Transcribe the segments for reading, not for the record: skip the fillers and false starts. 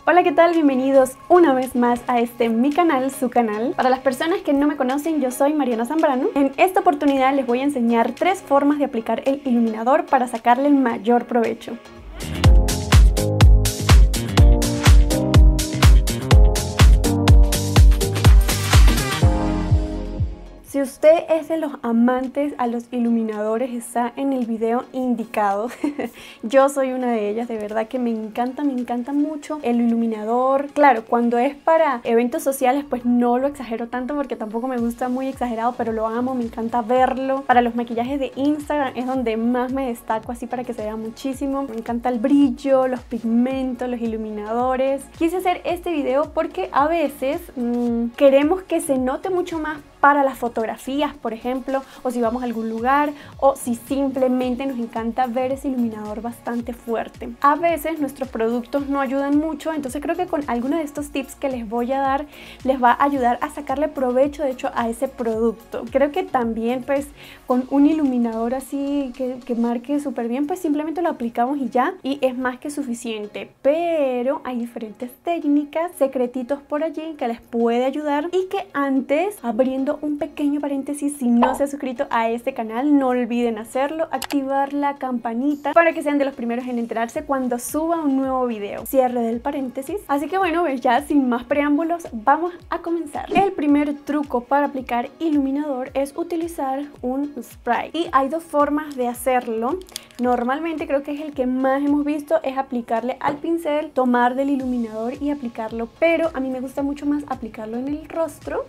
Hola, ¿qué tal? Bienvenidos una vez más a mi canal, su canal. Para las personas que no me conocen, yo soy Mariana Zambrano. En esta oportunidad les voy a enseñar 3 formas de aplicar el iluminador para sacarle el mayor provecho. Si usted es de los amantes a los iluminadores, está en el video indicado. Yo soy una de ellas, de verdad que me encanta mucho el iluminador. Claro, cuando es para eventos sociales pues no lo exagero tanto porque tampoco me gusta muy exagerado, pero lo amo, me encanta verlo. Para los maquillajes de Instagram es donde más me destaco, así para que se vea muchísimo. Me encanta el brillo, los pigmentos, los iluminadores. Quise hacer este video porque a veces queremos que se note mucho más para las fotografías, por ejemplo, o si vamos a algún lugar, o si simplemente nos encanta ver ese iluminador bastante fuerte. A veces nuestros productos no ayudan mucho, entonces creo que con algunos de estos tips que les voy a dar les va a ayudar a sacarle provecho, de hecho, a ese producto. Creo que también pues con un iluminador así que marque súper bien, pues simplemente lo aplicamos y ya, y es más que suficiente. Pero hay diferentes técnicas, secretitos por allí que les puede ayudar, y que antes, abriendo un pequeño paréntesis, si no se ha suscrito a este canal, no olviden hacerlo, activar la campanita para que sean de los primeros en enterarse cuando suba un nuevo video. Cierre del paréntesis. Así que bueno, pues ya sin más preámbulos, vamos a comenzar. El primer truco para aplicar iluminador es utilizar un spray. Y hay 2 formas de hacerlo. Normalmente creo que es el que más hemos visto, es aplicarle al pincel, tomar del iluminador y aplicarlo. Pero a mí me gusta mucho más aplicarlo en el rostro,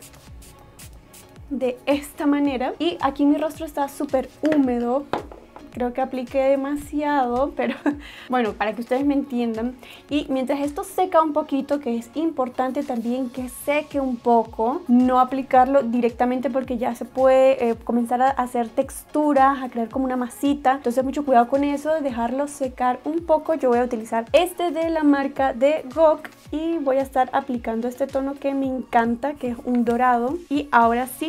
de esta manera. Y aquí mi rostro está súper húmedo, creo que apliqué demasiado, pero bueno, para que ustedes me entiendan. Y mientras esto seca un poquito, que es importante también que seque un poco, no aplicarlo directamente porque ya se puede comenzar a hacer texturas, a crear como una masita. Entonces mucho cuidado con eso, dejarlo secar un poco. Yo voy a utilizar este de la marca de GOK y voy a estar aplicando este tono que me encanta, que es un dorado. Y ahora sí,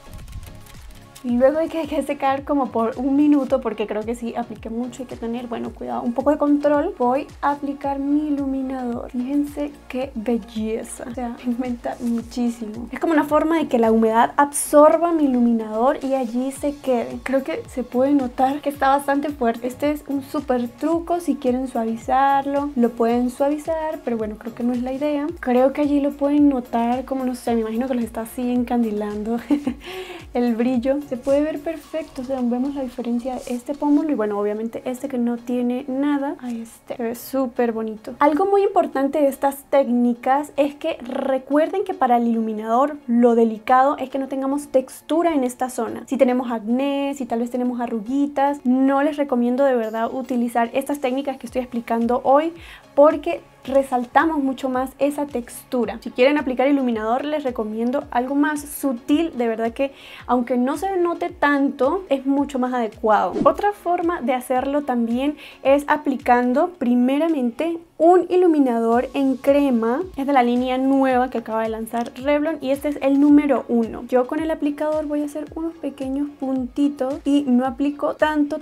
y luego hay que secar como por 1 minuto, porque creo que sí apliqué mucho, hay que tener, bueno, cuidado, un poco de control. Voy a aplicar mi iluminador. Fíjense qué belleza, o sea, pigmenta muchísimo. Es como una forma de que la humedad absorba mi iluminador y allí se quede. Creo que se puede notar que está bastante fuerte. Este es un súper truco, si quieren suavizarlo, lo pueden suavizar, pero bueno, creo que no es la idea. Creo que allí lo pueden notar como, no sé, me imagino que los está así encandilando el brillo. Se puede ver perfecto, o sea, vemos la diferencia de este pómulo y bueno, obviamente este que no tiene nada a este. Se ve súper bonito. Algo muy importante de estas técnicas es que recuerden que para el iluminador lo delicado es que no tengamos textura en esta zona. Si tenemos acné, si tal vez tenemos arruguitas, no les recomiendo de verdad utilizar estas técnicas que estoy explicando hoy, porque resaltamos mucho más esa textura. Si quieren aplicar iluminador, les recomiendo algo más sutil. De verdad que aunque no se note tanto, es mucho más adecuado. Otra forma de hacerlo también es aplicando primeramente un iluminador en crema. Es de la línea nueva que acaba de lanzar Revlon y este es el número 1. Yo con el aplicador voy a hacer unos pequeños puntitos y no aplico tanto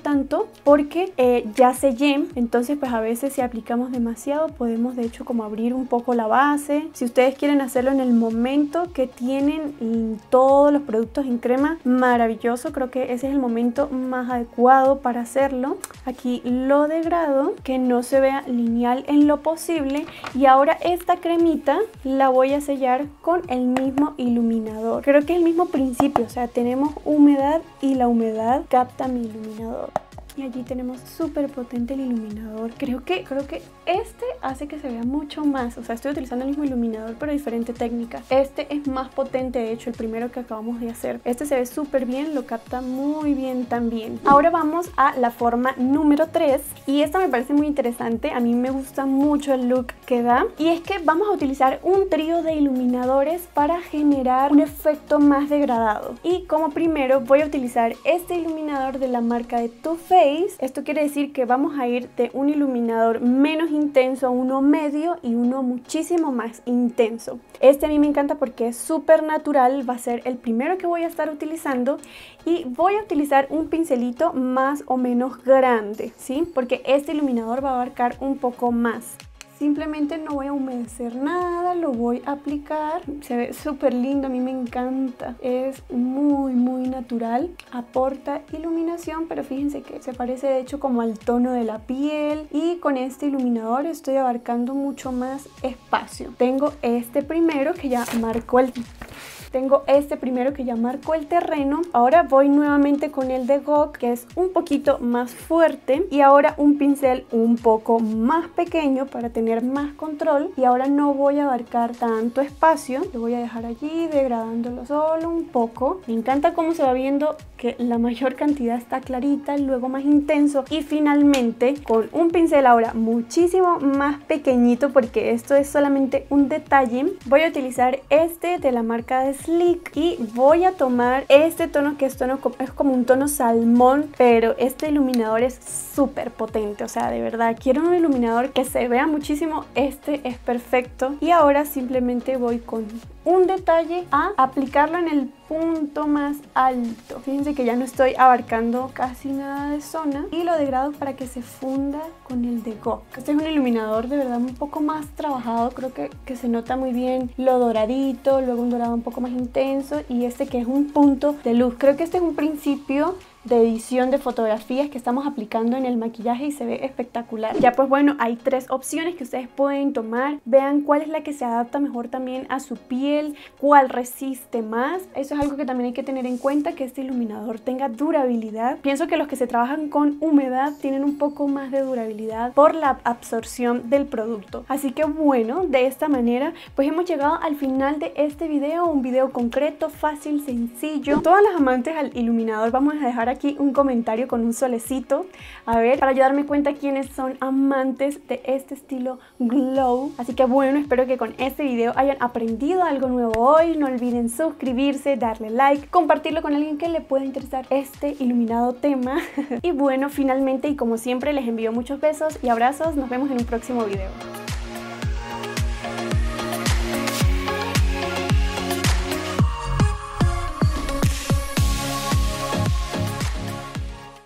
porque ya sellé. Entonces pues a veces si aplicamos demasiado podemos de hecho como abrir un poco la base. Si ustedes quieren hacerlo en el momento que tienen todos los productos en crema, maravilloso. Creo que ese es el momento más adecuado para hacerlo. Aquí lo degrado, que no se vea lineal en lo posible, y ahora esta cremita la voy a sellar con el mismo iluminador. Creo que es el mismo principio, o sea, tenemos humedad y la humedad capta mi iluminador. Y allí tenemos súper potente el iluminador. Creo que este hace que se vea mucho más. O sea, estoy utilizando el mismo iluminador pero diferente técnica. Este es más potente, de hecho, el primero que acabamos de hacer. Este se ve súper bien, lo capta muy bien también. Ahora vamos a la forma número 3. Y esta me parece muy interesante. A mí me gusta mucho el look que da. Y es que vamos a utilizar un trío de iluminadores para generar un efecto más degradado. Y como primero voy a utilizar este iluminador de la marca de Too Faced. Esto quiere decir que vamos a ir de un iluminador menos intenso a uno medio y uno muchísimo más intenso. Este a mí me encanta porque es súper natural, va a ser el primero que voy a estar utilizando y voy a utilizar un pincelito más o menos grande, ¿sí? Porque este iluminador va a abarcar un poco más. simplemente no voy a humedecer nada, lo voy a aplicar. Se ve súper lindo, a mí me encanta. Es muy natural, aporta iluminación, pero fíjense que se parece de hecho como al tono de la piel, y con este iluminador estoy abarcando mucho más espacio. Tengo este primero que ya marcó el terreno. Ahora voy nuevamente con el de GOG, que es un poquito más fuerte, y ahora un pincel un poco más pequeño para tener más control. Y ahora no voy a abarcar tanto espacio, lo voy a dejar allí degradándolo solo un poco. Me encanta cómo se va viendo que la mayor cantidad está clarita, luego más intenso, y finalmente con un pincel ahora muchísimo más pequeñito, porque esto es solamente un detalle, voy a utilizar este de la marca de Sleek y voy a tomar este tono que es como un tono salmón, pero este iluminador es súper potente, o sea, de verdad quiero un iluminador que se vea muchísimo. Este es perfecto, y ahora simplemente voy con un detalle a aplicarlo en el punto más alto. Fíjense que ya no estoy abarcando casi nada de zona, y lo degrado para que se funda con el de GOG. Este es un iluminador de verdad un poco más trabajado, creo que se nota muy bien lo doradito, luego un dorado un poco más intenso, y este que es un punto de luz. Creo que este es un principio de edición de fotografías que estamos aplicando en el maquillaje y se ve espectacular. Ya pues bueno, hay 3 opciones que ustedes pueden tomar. Vean cuál es la que se adapta mejor también a su piel, cuál resiste más. Eso es algo que también hay que tener en cuenta, que este iluminador tenga durabilidad. Pienso que los que se trabajan con humedad tienen un poco más de durabilidad por la absorción del producto. Así que bueno, de esta manera pues hemos llegado al final de este video, un video concreto, fácil, sencillo. Todas las amantes al iluminador vamos a dejar aquí un comentario con un solecito, a ver, para yo darme cuenta quiénes son amantes de este estilo glow. Así que bueno, espero que con este video hayan aprendido algo nuevo hoy. No olviden suscribirse, darle like, compartirlo con alguien que le pueda interesar este iluminado tema. Y bueno, finalmente y como siempre les envío muchos besos y abrazos. Nos vemos en un próximo video.